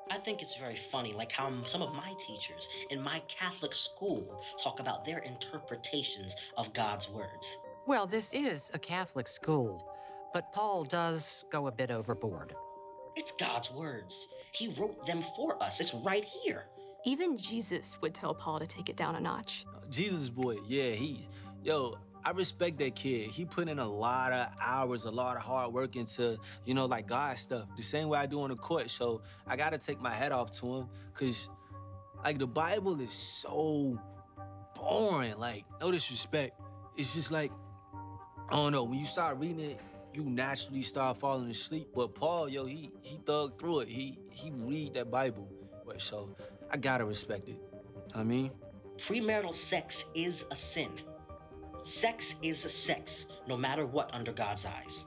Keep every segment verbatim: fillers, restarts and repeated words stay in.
I think it's very funny, like how some of my teachers in my Catholic school talk about their interpretations of God's words. Well, this is a Catholic school, but Paul does go a bit overboard. It's God's words. He wrote them for us. It's right here. Even Jesus would tell Paul to take it down a notch. Jesus boy, yeah, he's, yo, I respect that kid. He put in a lot of hours, a lot of hard work into, you know, like God stuff, the same way I do on the court. So I gotta take my hat off to him, cause like the Bible is so boring, like no disrespect. It's just like, I don't know, when you start reading it, you naturally start falling asleep. But Paul, yo, he he thug through it. He he read that Bible. But so I gotta respect it. I mean, premarital sex is a sin. Sex is a sex, no matter what under God's eyes.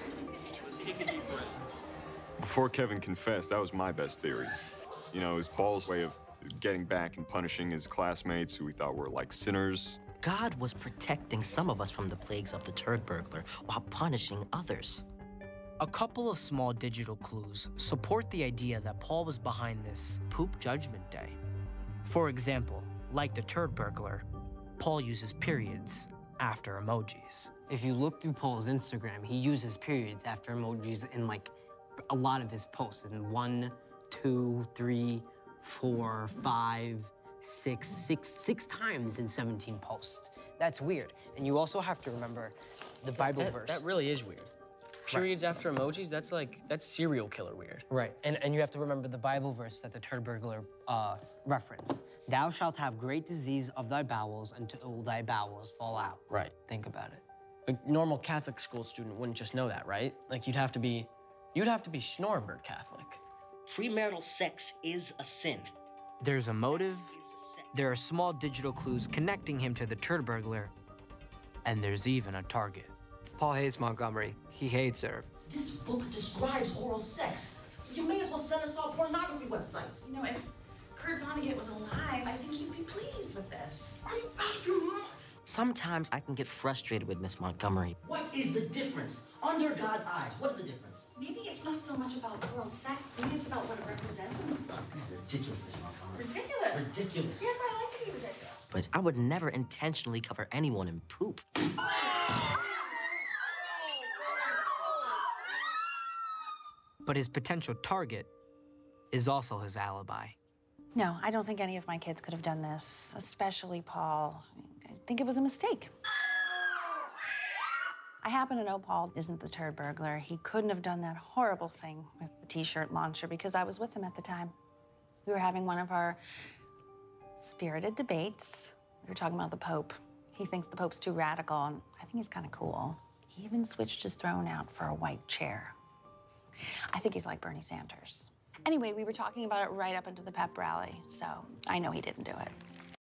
Before Kevin confessed, that was my best theory. You know, it was Paul's way of getting back and punishing his classmates who we thought were like sinners. God was protecting some of us from the plagues of the turd burglar while punishing others. A couple of small digital clues support the idea that Paul was behind this poop judgment day. For example, like the turd burglar, Paul uses periods after emojis. If you look through Paul's Instagram, he uses periods after emojis in like a lot of his posts. In one, two, three, four, five, six, six, six times in seventeen posts. That's weird. And you also have to remember the Bible that, verse. That really is weird. Periods right. after emojis, that's like, that's serial killer weird. Right, and, and you have to remember the Bible verse that the turd burglar uh, referenced. Thou shalt have great disease of thy bowels until thy bowels fall out. Right. Think about it. A normal Catholic school student wouldn't just know that, right? Like you'd have to be, you'd have to be Schnorrenberg Catholic. Premarital sex is a sin. There's a motive, there are small digital clues connecting him to the turd burglar, and there's even a target. Paul hates Montgomery. He hates her. This book describes oral sex. You may as well send us all pornography websites. You know, if Kurt Vonnegut was alive, I think he'd be pleased with this. Are you out of your mind? Sometimes I can get frustrated with Miss Montgomery. What is the difference? Under God's eyes, what is the difference? Maybe it's not so much about oral sex. Maybe it's about what it represents in this book. Ridiculous, Miss Montgomery. Ridiculous? Ridiculous. Yes, I like to be ridiculous. But I would never intentionally cover anyone in poop. But his potential target is also his alibi. No, I don't think any of my kids could have done this, especially Paul. I think it was a mistake. I happen to know Paul isn't the turd burglar. He couldn't have done that horrible thing with the t-shirt launcher because I was with him at the time. We were having one of our spirited debates. We were talking about the Pope. He thinks the Pope's too radical, and I think he's kind of cool. He even switched his throne out for a white chair. I think he's like Bernie Sanders. Anyway, we were talking about it right up into the pep rally, so I know he didn't do it.